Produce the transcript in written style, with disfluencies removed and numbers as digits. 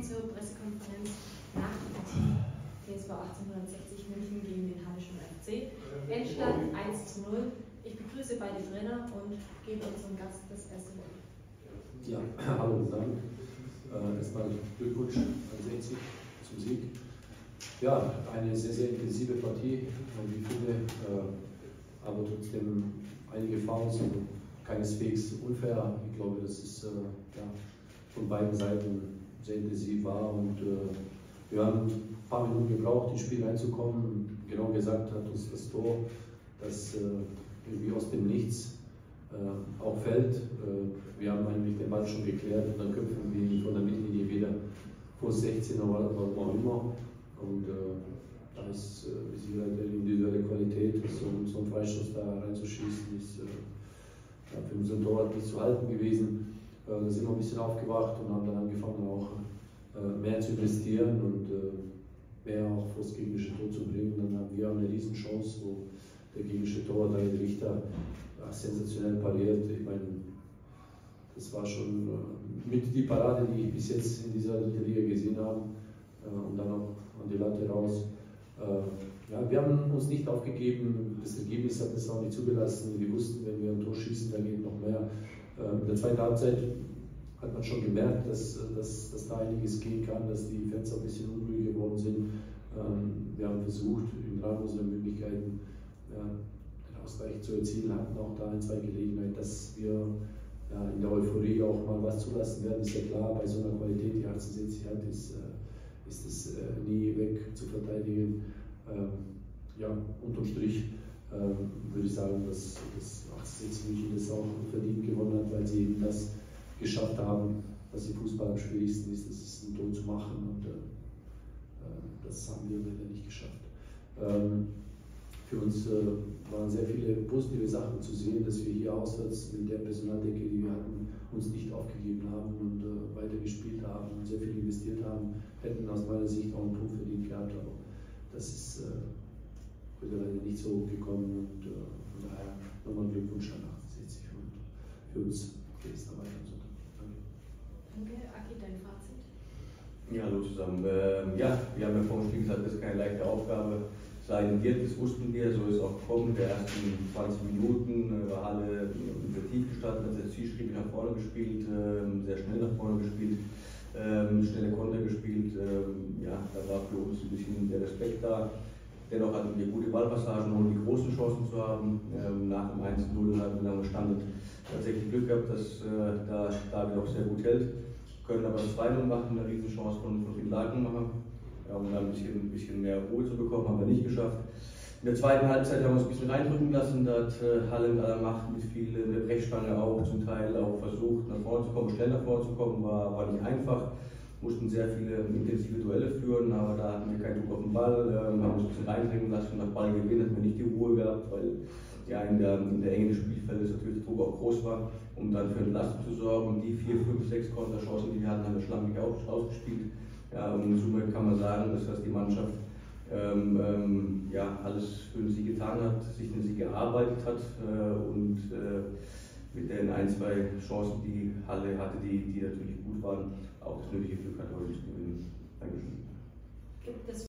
zur Pressekonferenz nach der Partie TSV 1860 München gegen den Hallischen FC. Endstand 1:0. Ich begrüße beide Trainer und gebe unserem Gast das erste Wort. Ja, hallo zusammen. Erstmal Glückwunsch an 60 zum Sieg. Ja, eine sehr, sehr intensive Partie, wie ich finde, aber trotzdem einige Fouls und keineswegs unfair. Ich glaube, dass es von beiden Seiten sehr intensiv war und wir haben ein paar Minuten gebraucht, ins Spiel reinzukommen. Genau gesagt hat uns das Tor, das irgendwie aus dem Nichts auch fällt. Wir haben eigentlich den Ball schon geklärt und dann köpfen wir ihn von der Mittellinie wieder vor 16 oder was auch immer. Und da ist eine individuelle Qualität, so einen Freistoß da reinzuschießen, ist für unseren Torwart nicht zu halten gewesen. Da sind wir ein bisschen aufgewacht und haben dann angefangen auch mehr zu investieren und mehr auch vor das gegnerische Tor zu bringen. Dann haben wir eine Riesenchance, wo der gegnerische Torwart, der Richter, sensationell pariert. Ich meine, das war schon mit die Parade, die ich bis jetzt in dieser Liga gesehen habe. Und dann auch an die Latte raus. Ja, wir haben uns nicht aufgegeben, das Ergebnis hat es auch nicht zugelassen. Wir wussten, wenn wir ein Tor schießen, dann geht noch mehr. In der zweiten Halbzeit hat man schon gemerkt, dass da einiges gehen kann, dass die Fans ein bisschen unruhig geworden sind. Wir haben versucht, im Rahmen unserer Möglichkeiten den Ausgleich zu erzielen, hatten auch da ein, zwei Gelegenheiten, dass wir in der Euphorie auch mal was zulassen werden. Ist ja klar, bei so einer Qualität, die 1860 hat, ist es nie weg zu verteidigen. Ja, unterm Strich würde ich sagen, dass 1860 München das auch verdient gewonnen hat, weil sie eben das geschafft haben, was im Fußball am schwierigsten ist, das ist ein Tor zu machen, und das haben wir leider nicht geschafft. Für uns waren sehr viele positive Sachen zu sehen, dass wir hier auswärts mit der Personaldecke, die wir hatten, uns nicht aufgegeben haben und weiter gespielt haben und sehr viel investiert haben, hätten aus meiner Sicht auch einen Punkt verdient gehabt, aber das ist heute leider nicht so gekommen, und von daher nochmal Glückwunsch an 1860 und für uns geht es da weiter. Danke. Danke. Aki, dein Fazit? Ja, hallo zusammen. Ja, wir haben ja vor dem Spiel gesagt, das ist keine leichte Aufgabe sein wird, das wussten wir, so ist es auch gekommen. Der ersten 20 Minuten war Halle tief gestartet, hat sehr zielstrebig nach vorne gespielt, sehr schnell nach vorne gespielt, schnelle Konter gespielt. Ja, da war für uns ein bisschen der Respekt da. Dennoch hatten wir gute Ballpassagen, ohne die großen Chancen zu haben. Nach dem 1:0 hatten wir dann gestanden. Tatsächlich Glück gehabt, dass da David auch sehr gut hält. Können aber das 2:0 machen, eine Riesenchance von Finn Laken machen. Um da ein bisschen mehr Ruhe zu bekommen, haben wir nicht geschafft. In der zweiten Halbzeit haben wir uns ein bisschen reindrücken lassen, da hat Halle mit aller Macht, mit viel der Brechstange auch zum Teil auch versucht, nach vorne zu kommen, schnell nach vorne zu kommen, war nicht einfach. Mussten sehr viele intensive Duelle führen, aber da hatten wir keinen Druck auf den Ball, haben uns ein bisschen reindrücken lassen, nach Ballgewinn hatten wir nicht die Ruhe gehabt, weil ja in der Enge des Spielfeldes natürlich der Druck auch groß war, um dann für Entlastung zu sorgen. Und die 4, 5, 6 Konterchancen, die wir hatten, haben wir schlampig ausgespielt. Ja, und in Summe kann man sagen, dass die Mannschaft ja, alles für den Sieg getan hat, sich den Sieg gearbeitet hat und mit den 1, 2 Chancen, die Halle hatte, die natürlich gut waren, auch das nötige Glück hat, heute zu gewinnen. Dankeschön. Gibt es